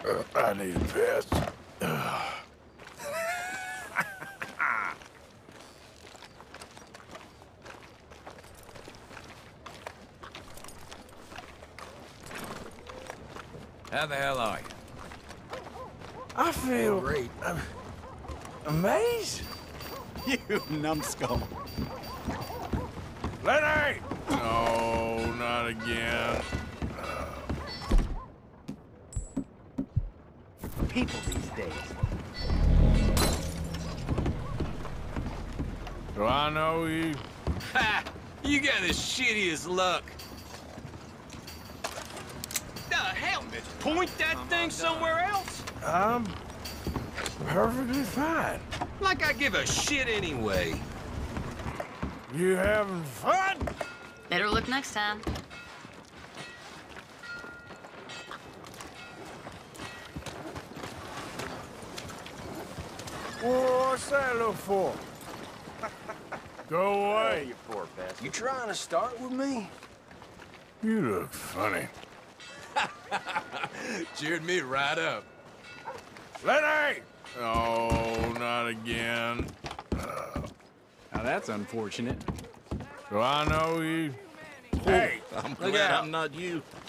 I need a piss. How the hell are you? I feel Great. amazed. You numbskull. Lenny! No, not again. People these days. Do I know you? Ha! You got the shittiest luck. The hell, bitch! Point that thing somewhere else? I'm perfectly fine. Like I give a shit anyway. You having fun? Better look next time. What's that look for? Go away. You poor bastard. You trying to start with me? You look funny. Cheered me right up. Lenny! Oh, not again. Now that's unfortunate. Do I know you? Hey, I'm look glad out. I'm not you.